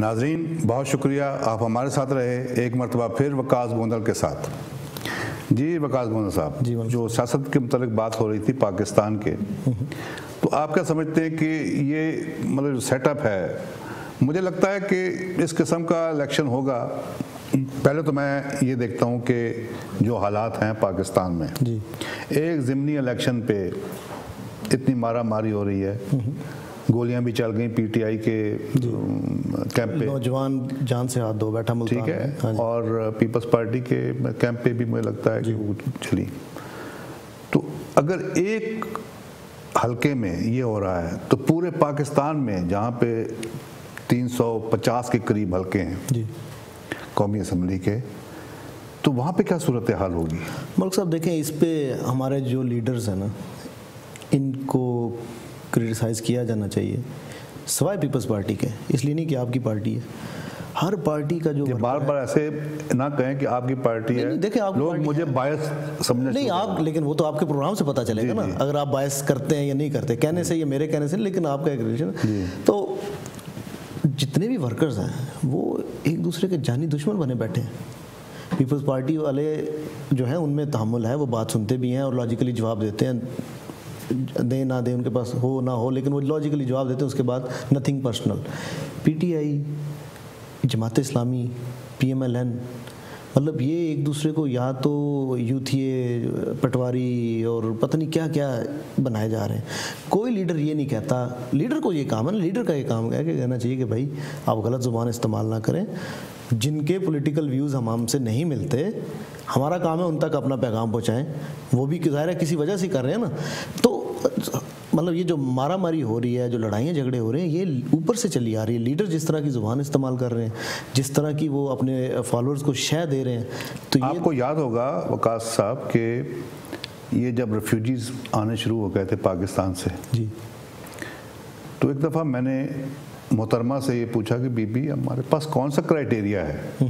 नाजरीन, बहुत शुक्रिया आप हमारे साथ रहे एक मरतबा फिर वकास गोंदल के साथ। जी वकास गोंदल साहब, जो सियासत के मुतालिक बात हो रही थी पाकिस्तान के, तो आप क्या समझते हैं कि ये मतलब सेटअप है, मुझे लगता है कि इस किस्म का इलेक्शन होगा। पहले तो मैं ये देखता हूँ कि जो हालात हैं पाकिस्तान में, एक ज़िमनी इलेक्शन पे इतनी मारा मारी हो रही है, गोलियां भी चल गई पीटीआई के कैंप पे, नौजवान जान से हाथ धो बैठा मुल्तान, ठीक है, और पीपल्स पार्टी के कैंप पे भी मुझे लगता है कि वो चली। तो अगर एक हलके में ये हो रहा है तो पूरे पाकिस्तान में जहाँ पे 350 के करीब हलके हैं कौमी असम्बली के, तो वहाँ पे क्या सूरत हाल होगी? मलिक साहब देखें, इस पे हमारे जो लीडर्स हैं ना, इनको क्रिटिसाइज़ किया जाना चाहिए, सवाए पीपल्स पार्टी के, इसलिए नहीं कि आपकी पार्टी है। हर पार्टी का जो बार बार ऐसे ना कहें कि आपकी पार्टी है, देखें आप लोग मुझे बायस समझने नहीं आप, लेकिन वो तो आपके प्रोग्राम से पता चलेगा ना, अगर आप बायस करते हैं या नहीं करते, कहने से या मेरे कहने से, लेकिन आपका एक रिलेशन। तो जितने भी वर्कर्स हैं वो एक दूसरे के जानी दुश्मन बने बैठे हैं। पीपल्स पार्टी वाले जो हैं उनमें तहम्मुल है, वो बात सुनते भी हैं और लॉजिकली जवाब देते हैं, दे ना दे उनके पास हो ना हो, लेकिन वो लॉजिकली जवाब देते हैं। उसके बाद नथिंग पर्सनल। पीटीआई, जमात इस्लामी, पीएमएलएन, मतलब ये एक दूसरे को या तो यूथिए, पटवारी और पता नहीं क्या क्या बनाए जा रहे हैं। कोई लीडर ये नहीं कहता, लीडर को ये काम है, लीडर का ये काम है कि कहना चाहिए कि भाई आप गलत ज़ुबान इस्तेमाल ना करें। जिनके पॉलिटिकल व्यूज़ हमसे नहीं मिलते, हमारा काम है उन तक अपना पैगाम पहुँचाएँ, वो भी ज़ाहिर है किसी वजह से कर रहे हैं ना। तो मतलब ये जो मारा मारी हो रही है, जो लड़ाइयाँ झगड़े हो रहे हैं, ये ऊपर से चली आ रही है। लीडर जिस तरह की ज़ुबान इस्तेमाल कर रहे हैं, जिस तरह की वो अपने फॉलोअर्स को शह दे रहे हैं, तो ये आपको याद होगा वकास साहब कि ये जब रेफ्यूजीज़ आने शुरू हो गए थे पाकिस्तान से, जी, तो एक दफ़ा मैंने मोहतरमा से ये पूछा कि बीबी हमारे पास कौन सा क्राइटेरिया है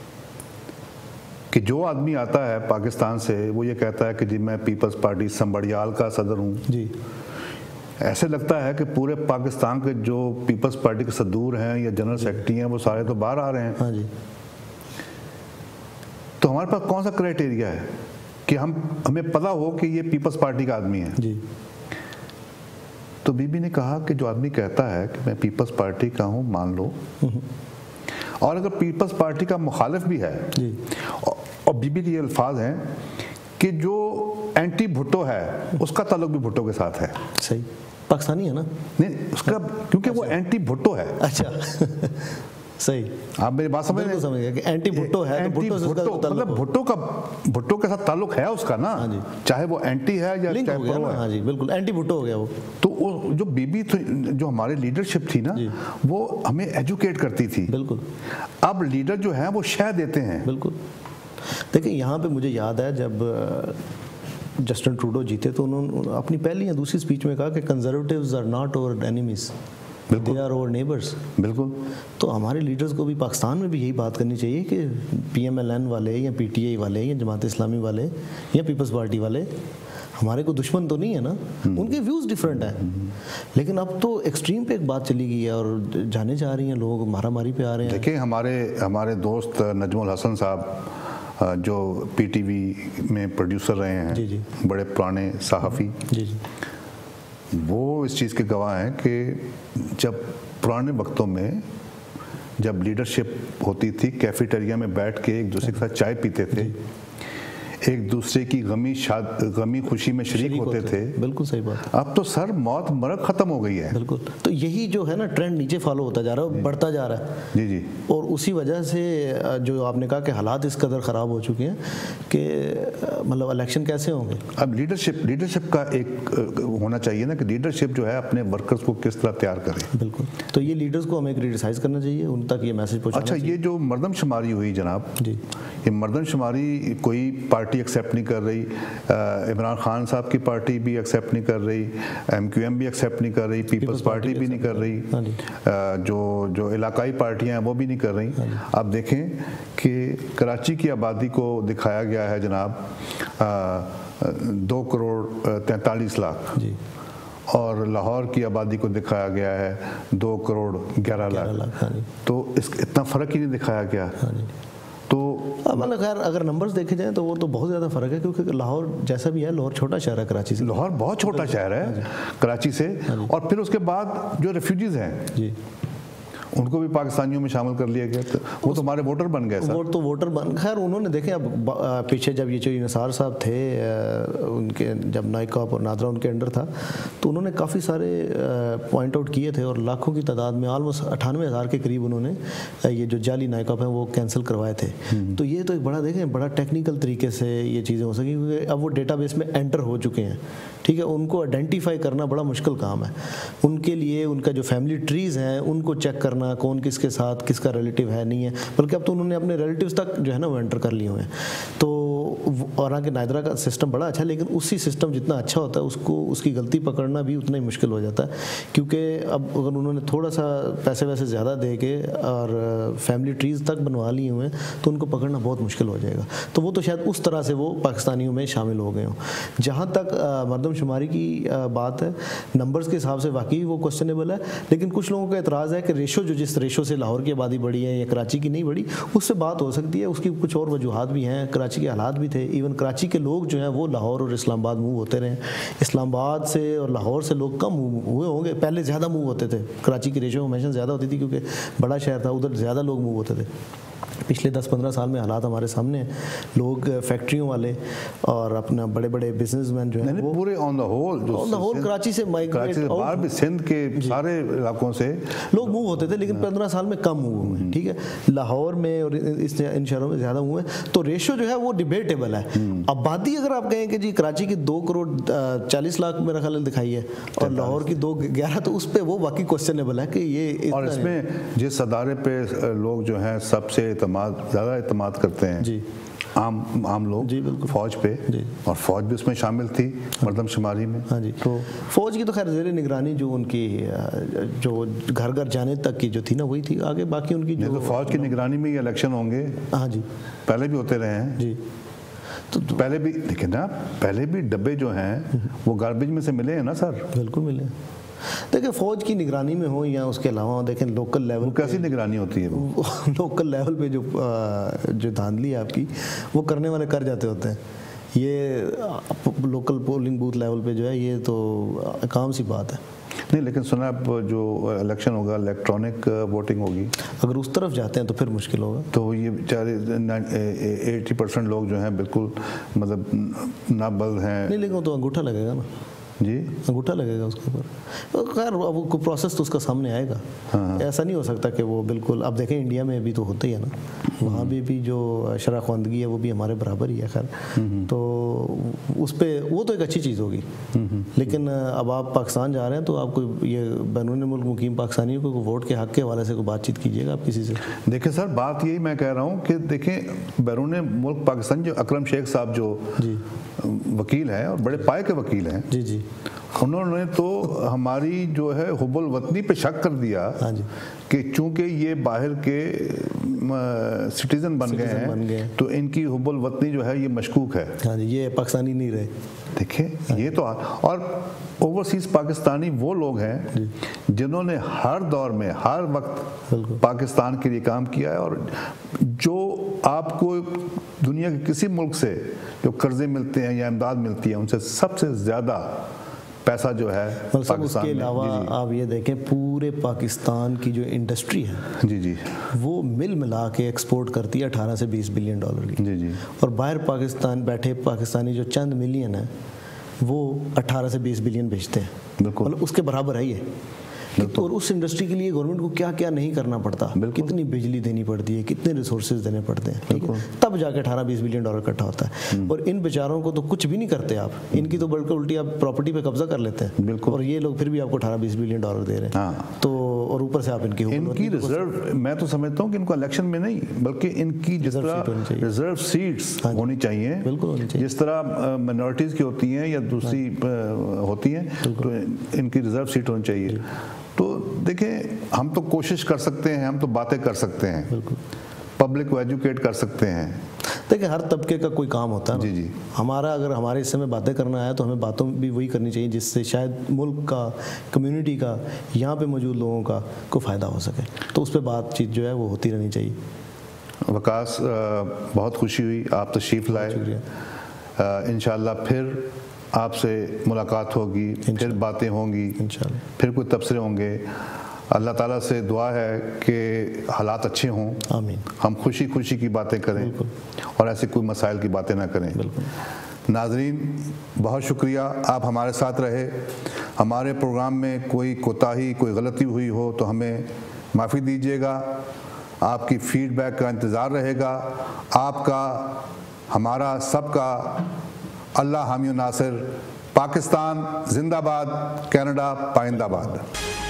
कि जो आदमी आता है पाकिस्तान से वो ये कहता है कि जी मैं पीपल्स पार्टी संबड़ियाल का सदर हूँ। जी, ऐसे लगता है कि पूरे पाकिस्तान के जो पीपल्स पार्टी के सदूर हैं या जनरल सेक्रेटरी हैं वो सारे तो बाहर आ रहे हैं। हाँ जी। तो हमारे पास कौन सा क्राइटेरिया है कि हमें पता हो कि ये पीपल्स पार्टी का आदमी है? जी। तो बीबी ने कहा कि जो आदमी कहता है कि मैं पीपल्स पार्टी का हूँ, मान लो, और अगर पीपल्स पार्टी का मुखालिफ भी है, और बीबी के ये अल्फाज हैं कि जो एंटी भुट्टो है उसका ताल्लुक भी भुट्टो के साथ है। सही, पाकिस्तानी है ना? नहीं उसका, क्योंकि वो एंटी भुट्टो है। अच्छा सही, आप मेरी बात समझ गए कि एंटी भुट्टो है, तो भुट्टो से मतलब भुट्टो के साथ ताल्लुक है उसका ना, चाहे वो एंटी है या चाहे प्रो है। हाँ जी, बिल्कुल एंटी भुट्टो हो गया वो। तो वो जो बीबी जो हमारी लीडरशिप थी ना, वो हमें एजुकेट करती थी। बिल्कुल। अब लीडर जो है वो शह देते हैं। बिल्कुल। देखिए यहाँ पे मुझे याद है जब जस्टिन ट्रूडो जीते तो उन्होंने अपनी पहली या दूसरी स्पीच में कहा कि conservatives are not our enemies, they are our neighbours. बिल्कुल। तो हमारे लीडर्स को भी पाकिस्तान में भी यही बात करनी चाहिए कि पीएमएलएन वाले या पीटीआई वाले या जमात इस्लामी वाले या पीपल्स पार्टी वाले हमारे को दुश्मन तो नहीं है ना, उनके व्यूज़ डिफरेंट हैं। लेकिन अब तो एक्सट्रीम पे एक बात चली गई है और जाने जा रही हैं, लोग मारा मारी पे आ रहे हैं। देखिए हमारे दोस्त नजमुल हसन साहब जो पीटीवी में प्रोड्यूसर रहे हैं, जी जी, बड़े पुराने सहाफ़ी, जी जी, वो इस चीज़ के गवाह हैं कि जब पुराने वक्तों में जब लीडरशिप होती थी, कैफेटेरिया में बैठ के एक दूसरे के साथ चाय पीते थे, एक दूसरे की गमी खुशी में शरीक होते थे। बिल्कुल सही बात। अब तो सर मौत मरक खत्म हो गई है। बिल्कुल। तो यही जो है ना ट्रेंड नीचे फॉलो होता जा रहा है, बढ़ता जा रहा है। जी जी। और उसी वजह से जो आपने कहा कि हालात इस कदर ख़राब हो चुके हैं कि मतलब इलेक्शन कैसे होंगे। अब लीडरशिप का एक होना चाहिए ना कि लीडरशिप जो है अपने वर्कर्स को किस तरह तैयार करे। बिल्कुल। तो ये लीडर्स को हमें क्रिटिसाइज करना चाहिए, उन तक ये मैसेज पहुंचाना चाहिए। अच्छा, ये जो मर्दमशुमारी हुई जनाब जी, ये मर्दमशुमारी कोई पार्टी एक्सेप्ट नहीं कर रही, इमरान खान साहब की पार्टी भी एक्सेप्ट नहीं कर रही, एमक्यूएम भी एक्सेप्ट नहीं कर रही, पीपल्स पार्टी भी नहीं कर रही, जो इलाकाई पार्टियां हैं वो भी नहीं कर रही। आप देखें कि कराची की आबादी को दिखाया गया है जनाब 2 करोड़ 43 लाख, और लाहौर की आबादी को दिखाया गया है 2 करोड़ 11 लाख। तो इतना फ़र्क ही नहीं दिखाया गया। तो मतलब खैर अगर नंबर्स देखे जाएं तो वो तो बहुत ज़्यादा फ़र्क है, क्योंकि लाहौर जैसा भी है, लाहौर छोटा शहर है कराची से। लाहौर बहुत छोटा शहर है कराची से। और फिर उसके बाद जो रेफ्यूजीज़ हैं जी, उनको भी पाकिस्तानियों में शामिल कर लिया गया। वो तो हमारे वोटर बन गए सर। वो तो वोटर बन, खैर उन्होंने देखें अब पीछे जब ये जो निसार साहब थे, उनके जब नाइकॉप और नादरा उनके अंडर था, तो उन्होंने काफ़ी सारे पॉइंट आउट किए थे और लाखों की तादाद में ऑलमोस्ट 98,000 के करीब उन्होंने ये जो जाली नाइकॉप हैं वो कैंसिल करवाए थे। तो ये तो एक बड़ा देखें बड़ा टेक्निकल तरीके से ये चीज़ें हो सकी, क्योंकि अब वो डेटाबेस में एंटर हो चुके हैं। ठीक है, उनको आइडेंटिफाई करना बड़ा मुश्किल काम है उनके लिए। उनका जो फैमिली ट्रीज़ हैं उनको चेक करना, कौन किसके साथ किसका रिलेटिव है नहीं है, बल्कि अब तो उन्होंने अपने रिलेटिव्स तक जो है ना वो एंटर कर लिए हुए हैं। तो और आगे नादरा का सिस्टम बड़ा अच्छा है, लेकिन उसी सिस्टम जितना अच्छा होता है उसको उसकी गलती पकड़ना भी उतना ही मुश्किल हो जाता है, क्योंकि अब अगर उन्होंने थोड़ा सा पैसे वैसे ज़्यादा दे के और फैमिली ट्रीज़ तक बनवा लिए हुए हैं तो उनको पकड़ना बहुत मुश्किल हो जाएगा। तो वो तो शायद उस तरह से वो पाकिस्तानियों में शामिल हो गए हों। जहाँ तक मरदमशुमारी की बात है, नंबर्स के हिसाब से वाकई वो क्वेश्चनेबल है, लेकिन कुछ लोगों का एतराज़ है कि रेशो जो जिस रेशो से लाहौर की आबादी बढ़ी है या कराची की नहीं बढ़ी, उससे बात हो सकती है। उसकी कुछ और वजूहात भी हैं, कराची के हालात भी थे। इवन कराची के लोग जो हैं वो लाहौर और इस्लामाबाद मूव होते रहे। इस्लामाबाद से और लाहौर से लोग कम मूव हुए होंगे, पहले ज़्यादा मूव होते थे। कराची की रेशो हमेशा ज़्यादा होती थी क्योंकि बड़ा शहर था, उधर ज़्यादा लोग मूव होते थे। पिछले 10-15 साल में हालात हमारे सामने हैं। लोग फैक्ट्रियों वाले और अपना बड़े बड़े बिजनेसमैन जो है वो पूरे ऑन द होल कराची से माइग्रेट बाहर भी सिंध के सारे इलाकों से लोग मूव होते थे, लेकिन 15 साल में कम मूव हुए हैं। ठीक है, लाहौर में और इन शहरों में ज़्यादा हुए हैं। तो रेशो जो है वो डिबेटेबल है। आबादी अगर आप कहें कि जी कराची की 2 करोड़ 40 लाख मेरा ख्याल दिखाई है और लाहौर की 211, तो उस पर वो वाकई क्वेश्चनेबल है कि ये। और इसमें जिस अदारे पे लोग जो हैं सबसे ज़्यादा इत्मीनान करते हैं जी, आम लोग जी, बिल्कुल फौज पे जी, और फौज भी उसमें शामिल थी मरदमशुमारी में। हाँ जी, तो फौज की तो खैर ज़ेरे निगरानी जो उनकी जो घर घर जाने तक की जो थी ना वही थी, आगे बाकी उनकी जो तो फौज की निगरानी में ये इलेक्शन होंगे। हाँ जी, पहले भी होते रहे हैं जी। तो पहले भी देखिए ना, पहले भी डब्बे जो हैं वो गार्बेज में से मिले हैं ना सर। बिल्कुल मिले। देखिए फौज की निगरानी में हो या उसके अलावा देखें लोकल लेवल, कैसी निगरानी होती है वो लोकल लेवल पे जो धांधली है आपकी वो करने वाले कर जाते होते हैं। ये लोकल पोलिंग बूथ लेवल पे जो है ये तो काम सी बात है। नहीं, लेकिन सुना अब जो इलेक्शन होगा इलेक्ट्रॉनिक वोटिंग होगी, अगर उस तरफ जाते हैं तो फिर मुश्किल होगा। तो ये बेचारे 80% लोग जो हैं बिल्कुल मतलब नाबल्द हैं। नहीं, लेकिन तो अंगूठा लगेगा ना जी, अंगूठा लगेगा उसके ऊपर। तो खैर वो प्रोसेस तो उसका सामने आएगा। हाँ। ऐसा नहीं हो सकता कि वो बिल्कुल, अब देखें इंडिया में भी तो होता ही है ना, वहाँ भी जो शराखवानदगी है वो भी हमारे बराबर ही है। खैर तो उस पर वो तो एक अच्छी चीज़ होगी, लेकिन अब आप पाकिस्तान जा रहे हैं तो आपको ये बैरून मुल्क मुकीम पाकिस्तानियों को वोट के हक़ के हवाले से कोई बातचीत कीजिएगा आप किसी से। देखिए सर, बात यही मैं कह रहा हूँ कि देखें बैरून मुल्क पाकिस्तान जो अकरम शेख साहब जो जी वकील हैं और बड़े पाए के वकील हैं जी जी, उन्होंने तो हमारी जो है हुब्बुल वतनी पे शक कर दिया कि चूंकि ये बाहर के सिटीजन बन गए हैं तो इनकी हुब्बुल वतनी जो है ये मशकूक है। हाँ जी, ये पाकिस्तानी नहीं रहे। देखिए ये तो, और ओवरसीज पाकिस्तानी वो लोग हैं जिन्होंने हर दौर में हर वक्त पाकिस्तान के लिए काम किया है, और जो आपको दुनिया के किसी मुल्क से जो कर्जे मिलते हैं या इमदाद मिलती है उनसे सबसे ज़्यादा पैसा जो है पाकिस्तान। उसके अलावा आप ये देखें पूरे पाकिस्तान की जो इंडस्ट्री है जी जी वो मिल मिला के एक्सपोर्ट करती है 18 से 20 बिलियन डॉलर की। जी जी, और बाहर पाकिस्तान बैठे पाकिस्तानी जो चंद मिलियन है वो 18 से 20 बिलियन बेचते हैं। बिल्कुल, मतलब उसके बराबर है ये। और उस इंडस्ट्री के लिए गवर्नमेंट को क्या क्या नहीं करना पड़ता, कितनी बिजली देनी पड़ती है, कितने रिसोर्सेज देने पड़ते हैं, ठीक है, तब जाके 18-20 बिलियन डॉलर इकट्ठा होता है। और इन बेचारों को तो कुछ भी नहीं करते आप, इनकी तो बल्कि उल्टी आप प्रॉपर्टी पे कब्जा कर लेते हैं। बिल्कुल, और ये लोग फिर भी आपको 18-20 बिलियन डॉलर दे रहे हैं। हाँ। तो और ऊपर से आप इनकी रिजर्व, मैं तो समझता हूँ कि इनको इलेक्शन में नहीं बल्कि इनकी जिस तरह रिजर्व सीट्स होनी चाहिए, बिल्कुल होनी चाहिए, जिस तरह माइनॉरिटीज की होती हैं या दूसरी होती हैं, तो इनकी रिजर्व सीट होनी चाहिए। तो देखें, हम तो कोशिश कर सकते हैं, हम तो बातें कर सकते हैं, पब्लिक को एजुकेट कर सकते हैं, देखिए हर तबके का कोई काम होता है ना। जी जी। हमारा अगर हमारे हिस्से में बातें करना है तो हमें बातों भी वही करनी चाहिए जिससे शायद मुल्क का, कम्युनिटी का, यहाँ पे मौजूद लोगों का को फ़ायदा हो सके, तो उस पर बातचीत जो है वो होती रहनी चाहिए। वकास, बहुत खुशी हुई आप तशरीफ़ लाए। इंशाअल्लाह फिर आपसे मुलाकात होगी, फिर बातें होंगी, इंशाअल्लाह फिर कोई तबसरे होंगे। अल्लाह ताला से दुआ है कि हालात अच्छे हों, आमीन। हम खुशी खुशी की बातें करें और ऐसे कोई मसाइल की बातें ना करें। नाजरीन, बहुत शुक्रिया आप हमारे साथ रहे। हमारे प्रोग्राम में कोई कोताही, कोई गलती हुई हो तो हमें माफ़ी दीजिएगा। आपकी फीडबैक का इंतज़ार रहेगा। आपका, हमारा, सबका अल्लाह हामी नासिर। पाकिस्तान जिंदाबाद, कनाडा पाइंदाबाद।